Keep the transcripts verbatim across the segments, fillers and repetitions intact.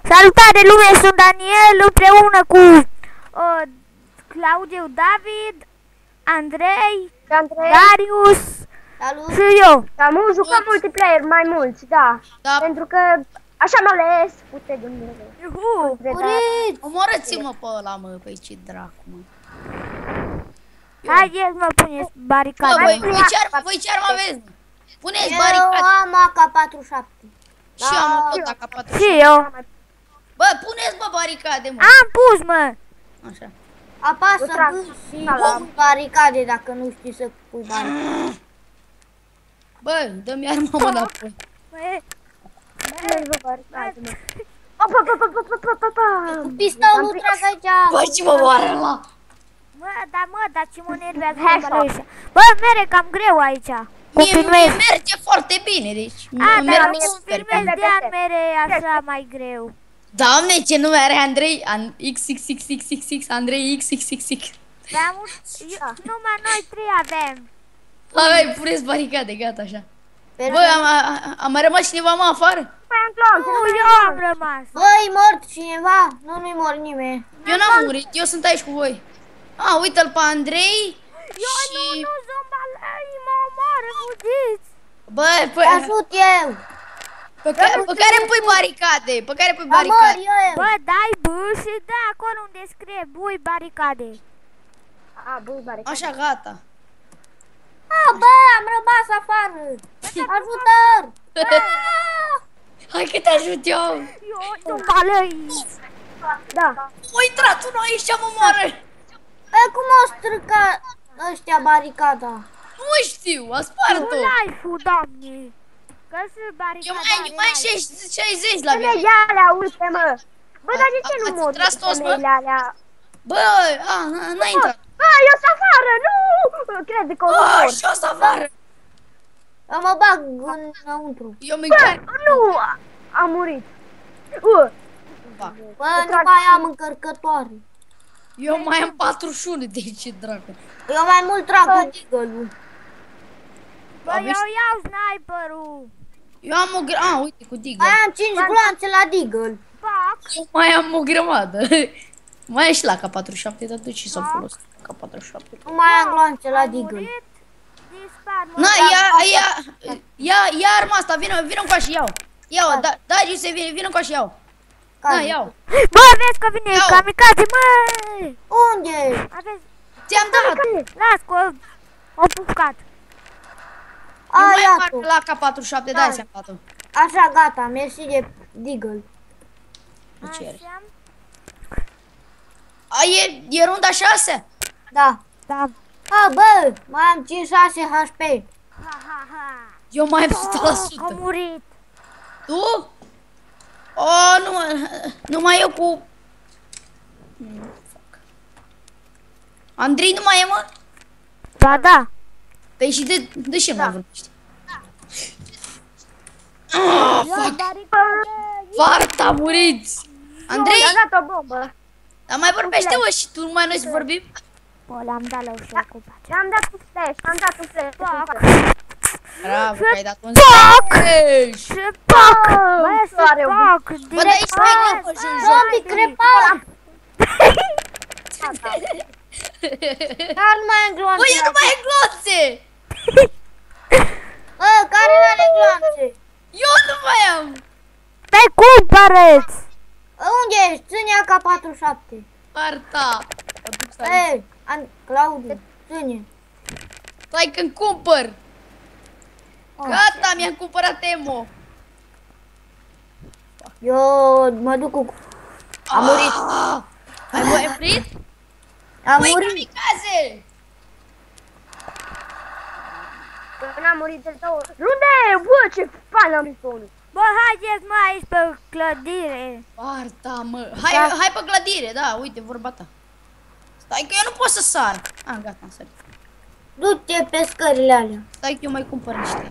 Salutare lume, sunt Daniel împreună cu uh, Claudiu, David, Andrei, Andrei, Darius Salut! și eu. am jucat multiplayer mai mulți, da. Da. Pentru că așa am ales. Uite Dumnezeu. Iuhu. Uriți! Omorâți-mă pe ăla, mă, păi ce dracu, mă. Haideți mă, puneți Bă, baricada. voi, voi ce armă, voi ce armă aveți, mă? Puneți Eu baricade. am A K patruzeci și șapte. Și eu am tot A K patruzeci și șapte. Și eu. Bă, puneți, bă, baricade, mă. Am pus, mă. Așa. Eu Apasă trag. B și Da, da. pui baricade dacă nu știi să pui baricade. Ah. Bă, dă-mi arma, mă, înapoi. Bă, Cu pistolul trag aici. Bă, ce mă moare ăla? Mă, dar mă, dar ce mă nervează Headshot. mă ăștia. Bă, mere cam greu aici. Mie, mie Continuez. merge foarte bine, deci A, îmi dar merge cum super filmez bine. de an mere așa mai greu. Doamne, ce nume are Andrei? An X X X X X X Andrei X X X X. Dar eu- numai noi trei avem. Hai, puneți baricade, gata, așa. Bă, am, a- a mai rămas cineva, mă, afară? Nu, eu am rămas. Băi, mort cineva? Nu, nu-i mort nimeni. Eu n-am murit, eu sunt aici cu voi. A, uite-l pe Andrei Eu și... nu, nu, zombalei, mă omoară, fugiți. Bă, pe, Ajut eu! pe, care, pe care pui baricade? Pe care pui Amor, baricade? eu, eu! Bă, dai B și da acolo unde scrie bui baricade. A, băi, baricade. Așa, gata. A, bă, am rămas afară! Ajutor! Hai că te ajut eu. Eu, zombalei. Da. O intrat unul aici, mă moară. Bă, cum au stricat ăștia baricada? Nu știu, a spart-o. Tu life-ul, doamne. Că sunt baricada. Eu mai, mai șaizeci la mine. Femeile alea, uite, mă. Bă, dar de ce nu Ați mor tras toți, bă? femeile alea? Bă, a, n-a intrat. Bă, eu sunt afară, nu! Crede că o să Bă, mor. și o să afară. Eu mă bag înăuntru. Eu mâncare. Bă, nu! Am murit. Uh, Bă, nu mai am încărcătoare. Eu mai am patruzeci și unu, de ce dracu. Eu mai mult trag cu deagle-ul. Bă, eu iau sniperul. Eu am o grămadă, a, uite, cu digă. Mai am cinci gloanțe la deagle. Pac. Eu mai am o grămadă. Mai e și la A K patruzeci și șapte, dar de ce s-au folosit A K patruzeci și șapte? Nu mai am gloanțe la Ai deagle. murit? Dispar, mă. Na, ia, ia, ia, ia arma asta, vină, vină cu așa, iau. Ia-o, da, da, Giuse, vine, vină cu așa, iau. Na, iau. Bă, vezi că vine Iau. kamikaze, mă. Unde? Aveți, Ți-am dat. las că o pucat. Eu A, mai am iată. la A K patruzeci și șapte, da, ți-am dat-o. Așa, gata, mersi de deagle. Nu cere. Așa. A, e, e runda șase? Da. Da. A, bă, mai am cinci șase H P. Ha, ha, ha. Eu mai am o sută la Am sută. murit. Tu? O, nu, numai eu cu... Hmm, fuck. Andrei nu mai e, mă? Ba da. Păi și de, de ce mai vorbești? Eu Fuck, baricade. Varta, muriți! Andrei, mi-a dat o bombă. dar mai vorbește, mă, și tu numai noi să vorbim? Bă, le-am dat la ușa cu pace. Le-am dat un flash, am dat un flash. Pac. Bravo, că ai dat un Pac. smash! Și pac. Bă, Bă, soare, și bă. pac. Bă, dar ești mai Direct, greu, și în bă, joc. Zombie crepat! Dar nu mai am Bă, gloanțe. eu nu mai ai gloanțe! Bă, care nu are gloanțe? Eu nu mai am! Stai, cumpărăți. Unde ești? Ține A K patruzeci și șapte. Varta! Mă duc să Ei, An- Claudiu, ține. stai când cumpăr! Oh. Gata, mi-am cumpărat emo! Eu mă duc cu... Am murit! Ai murit? Am Băi, murit. kamikaze! Că n-am murit de două. Runde, bă, ce fan am zis unul. Bă, haideți mă aici pe clădire. Varta, mă! Hai, Da. hai pe clădire, da, uite, vorba ta. Stai că eu nu pot să sar. Ah, gata, am sărit. Du-te pe scările alea. Stai că eu mai cumpăr niște.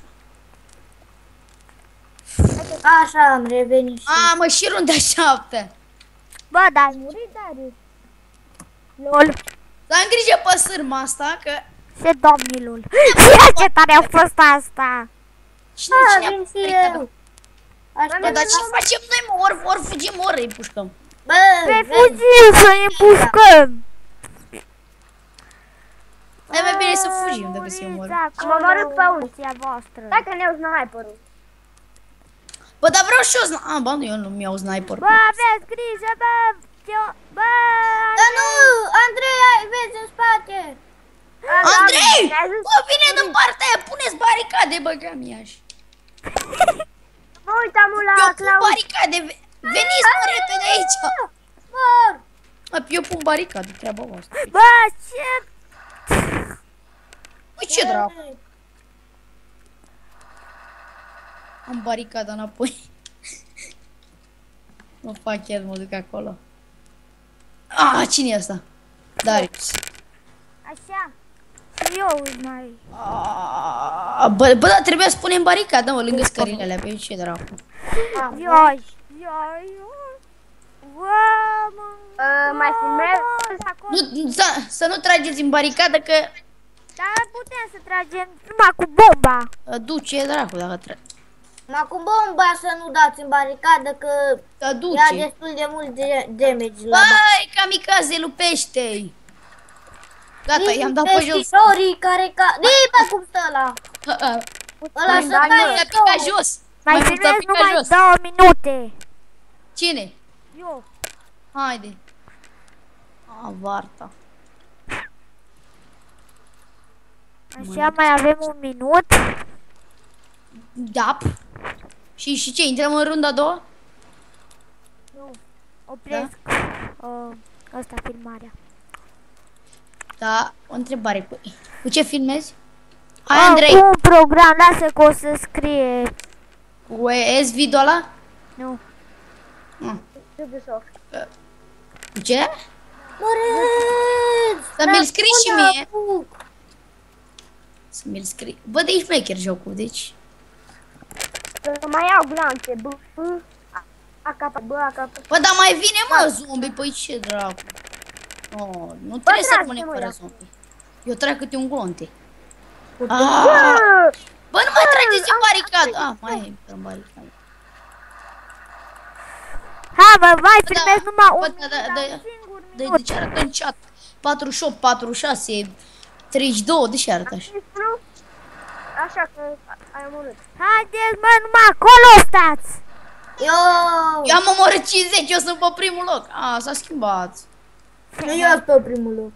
Așa am revenit și... A, mă, și runda șapte. Bă, dar ai murit, Darius? Lol. Dar am grijă pe sârma asta, că... Ce domnilor. Ia ce tare a fost asta. Cine, A, cine a vin și cumpărat? eu. Bă, dar Aștept. ce facem noi, mă? ori, ori fugim, ori îi pușcăm. Bă, Pe vezi? fugim să-i împușcăm. E mai bine să fugim decât să-i omorâm. Am omorât pe unul. voastră. Dacă ne iau sniperul. Bă, dar vreau și eu sniper. Ah, bă, nu, eu nu-mi iau sniper. Bă, aveți grijă, bă. Eu- Bă, Dar nu, Andrei, ai, vezi în spate. Andrei! Ne-ai zis- Bă, vine din partea aia, puneți baricade, bă, că mi aș. Mă uitam la Eu pun Claus. baricade, ve- veniți mă repede aici. Mor. Mă, eu pun baricade, treaba voastră. bă, ce? Păi ce dracu? Am baricada înapoi. Mă fac chiar, mă duc acolo. Ah, cine e ăsta? Darius. Așa. Și eu mai... Ah, Bă, bă, dar trebuia să punem baricada, mă, lângă scările alea, pe ce dracu. Ioi, ioi, ioi. Bă, mă... Uh, mai filmez acolo. Nu, să, să nu trageți în baricadă că Dar putem să tragem numai cu bomba. uh, duce dracu dacă trebuie. Ma cu bomba să nu dați în baricadă că Să ia duce. destul de mult de damage la Băi, kamikaze, lupește-i! Gata, i-am dat pe jos. Peștișorii care ca... Dii, bă, cum stă ăla? Ăla să Daniel. taie Mi-a picat două. jos. Mai Mai mult a filmez picat numai jos. două minute. Cine? Eu. Haide. A, Varta. Așa mai avem un minut. Da. Și, și ce, intrăm în runda a doua? Nu. Opresc. Uh, asta filmarea. Da, o întrebare. Cu, cu ce filmezi? Hai, Ah, Andrei. cu un program, lasă că o să scrie. Cu S video ăla? Nu. Ah. Ubisoft. Cu ce? Măreț! Să mi-l scrii și Răspunde, mie. apuc. Să mi-l scrii. Bă, de aici maker jocul, deci. Să mai iau glanțe. B, B, A, A, K, B, A, K. Bă, dar mai vine, mă, zombie, păi ce dracu. Oh, nu trebuie să trage, rămânem mă, fără ia. zombie. Eu trag câte un glonte. Bă! Ah, bă, nu mai trageți în baricadă. Ah, mai e în baricadă. Ha, bă, mai Bă, filmez da, numai bă, un da, da, minut, da, un da. singur De, minut. de ce arată în chat? patruzeci și opt, patruzeci și șase, treizeci și doi, de ce arată așa? Nu? Așa că ai omorât. Haideți, mă, numai acolo stați. Eu... Eu am omorât cincizeci, eu sunt pe primul loc. Ah, s-a schimbat. Nu eu sunt pe primul loc.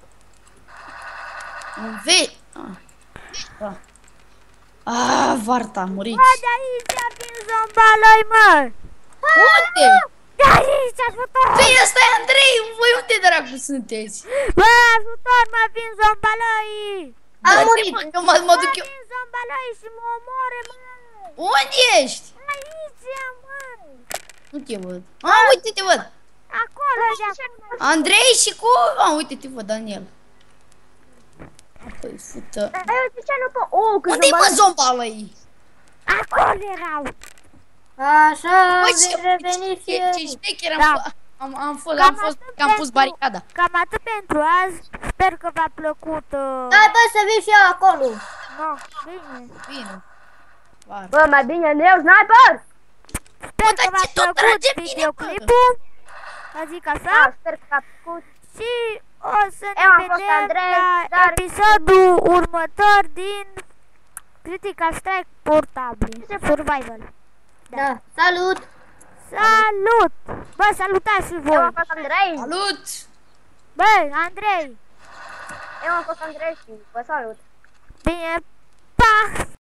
Un V. Ah. Ah. Ah, Varta, a murit. Bă, de aici vin zombaloi, mă. Unde? De aici, ajutor. Păi ăsta e Andrei, voi unde dracu sunteți? Bă, ajutor, mă, vin zombaloi. Am Dar murit. mă, Eu mă, mă Mă, duc eu. vin zombaloi și mă omoare, mă. Unde ești? Aici, mă. Nu te văd. Ah, uite, te văd. Acolo, de acolo. Andrei și cu... Ah, uite, te văd, Daniel. Păi, fută. Dar eu de ce nu pot? Oh, când Unde-i mă zombală ei? Acolo erau. Așa, Băi, vei ce, reveni ce, fie. ce șmecher am, Da. f- am, am fost, Cam am fost, atât că am pus pentru- baricada. Cam atât pentru azi. Sper că v-a plăcut. Uh... Hai, bă, să vii și eu acolo. No, bine. Bine. Var. Bă, mai bine ne iau sniper! Sper dar că v-a ce tot plăcut trage bine, videoclipul. Să zic așa. Da, sper că a plăcut. Și o să ne Eu am fost vedem Andrei, la dar- episodul următor din Critical Strike Portable Survival. Da, salut. Salut! Bă, salutați și Eu voi! am fost Andrei. Salut! Bă, Andrei! Eu am fost Andrei și vă salut. Bine,